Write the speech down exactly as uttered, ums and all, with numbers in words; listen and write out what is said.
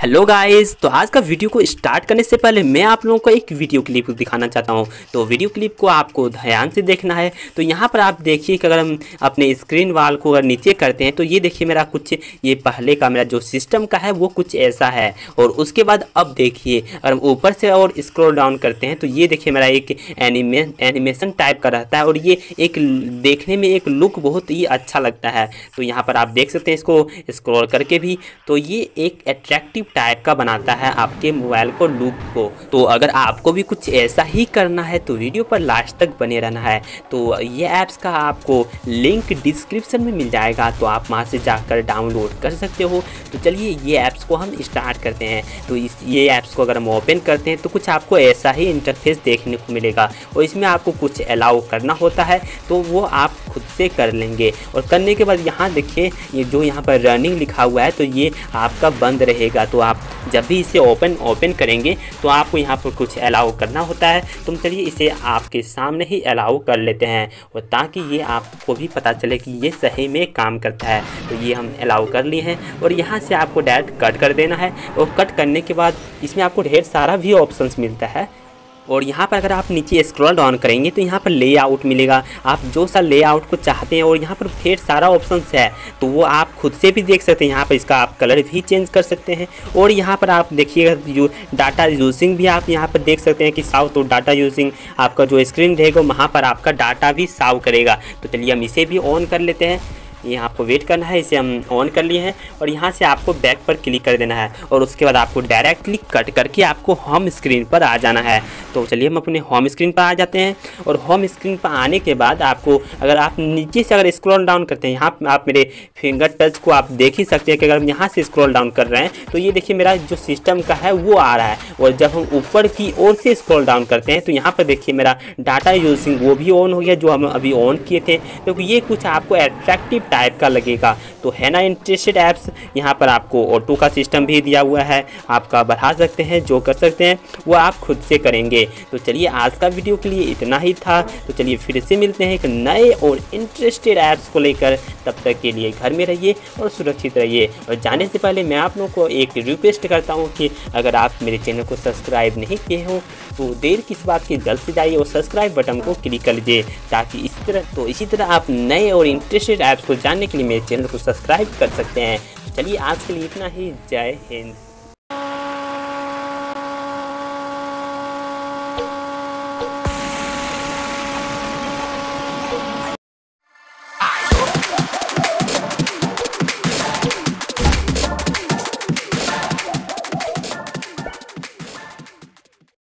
Hello guys, तो आज का वीडियो को स्टार्ट करने से पहले मैं आप लोगों को एक वीडियो क्लिप दिखाना चाहता हूं। तो वीडियो क्लिप को आपको ध्यान से देखना है। तो यहां पर आप देखिए कि अगर हम अपने स्क्रीन वाल को अगर नीचे करते हैं तो ये देखिए मेरा कुछ ये पहले का मेरा जो सिस्टम का है वो कुछ ऐसा है। और उसके बाद अब देखिए अगर हम ऊपर से और स्क्रॉल डाउन करते हैं तो ये देखिए मेरा एक एनिमे एनिमेशन टाइप का रहता है और ये एक देखने में एक लुक बहुत ही अच्छा लगता है। तो यहाँ पर आप देख सकते हैं इसको स्क्रॉल करके भी, तो ये एक अट्रैक्टिव टाइप का बनाता है आपके मोबाइल को लुक को। तो अगर आपको भी कुछ ऐसा ही करना है तो वीडियो पर लास्ट तक बने रहना है। तो ये ऐप्स का आपको लिंक डिस्क्रिप्शन में मिल जाएगा, तो आप वहाँ से जाकर डाउनलोड कर सकते हो। तो चलिए ये ऐप्स को हम स्टार्ट करते हैं। तो इस ये ऐप्स को अगर हम ओपन करते हैं तो कुछ आपको ऐसा ही इंटरफेस देखने को मिलेगा और इसमें आपको कुछ अलाउ करना होता है, तो वो आप खुद से कर लेंगे। और करने के बाद यहाँ देखिए ये जो यहाँ पर रनिंग लिखा हुआ है तो ये आपका बंद रहेगा। तो आप जब भी इसे ओपन ओपन करेंगे तो आपको यहाँ पर कुछ अलाउ करना होता है। तो चलिए इसे आपके सामने ही अलाउ कर लेते हैं और ताकि ये आपको भी पता चले कि ये सही में काम करता है। तो ये हम अलाउ कर लिए हैं और यहाँ से आपको डायरेक्ट कट कर देना है। और कट करने के बाद इसमें आपको ढेर सारा भी ऑप्शंस मिलता है। और यहाँ पर अगर आप नीचे स्क्रॉल डाउन करेंगे तो यहाँ पर लेआउट मिलेगा, आप जो सा लेआउट को चाहते हैं। और यहाँ पर ढेर सारा ऑप्शंस है तो वो आप खुद से भी देख सकते हैं। यहाँ पर इसका आप कलर भी चेंज कर सकते हैं। और यहाँ पर आप देखिएगा जो डाटा यूजिंग भी आप यहाँ पर देख सकते हैं कि साव, तो डाटा यूजिंग आपका जो स्क्रीन रहेगा वहाँ पर आपका डाटा भी साव करेगा। तो चलिए हम इसे भी ऑन कर लेते हैं। ये आपको वेट करना है, इसे हम ऑन कर लिए हैं और यहाँ से आपको बैक पर क्लिक कर देना है और उसके बाद आपको डायरेक्टली कट करके आपको होम स्क्रीन पर आ जाना है। तो चलिए हम अपने होम स्क्रीन पर आ जाते हैं। और होम स्क्रीन पर आने के बाद आपको अगर आप नीचे से अगर स्क्रॉल डाउन करते हैं, यहाँ आप मेरे फिंगर टच को आप देख ही सकते हैं कि अगर हम यहाँ से स्क्रॉल डाउन कर रहे हैं तो ये देखिए मेरा जो सिस्टम का है वो आ रहा है। और जब हम ऊपर की ओर से स्क्रॉल डाउन करते हैं तो यहाँ पर देखिए मेरा डाटा यूजिंग वो भी ऑन हो गया जो हम अभी ऑन किए थे। क्योंकि ये कुछ आपको अट्रैक्टिव टाइप का लगेगा। तो है ना इंटरेस्टेड ऐप्स। यहाँ पर आपको ऑटो का सिस्टम भी दिया हुआ है, आपका बढ़ा सकते हैं, जो कर सकते हैं वो आप खुद से करेंगे। तो चलिए आज का वीडियो के लिए इतना ही था। तो चलिए फिर से मिलते हैं एक नए और इंटरेस्टेड ऐप्स को लेकर। तब तक के लिए घर में रहिए और सुरक्षित रहिए। और जाने से पहले मैं आप लोगों को एक रिक्वेस्ट करता हूँ कि अगर आप मेरे चैनल को सब्सक्राइब नहीं किए हो तो देर किस बात की, जल्द से जाइए और सब्सक्राइब बटन को क्लिक कर लीजिए ताकि इसी तरह तो इसी तरह आप नए और इंटरेस्टेड ऐप्स को जानने के लिए मेरे चैनल को सब्सक्राइब कर सकते हैं। चलिए आज के लिए इतना ही। जय हिंद।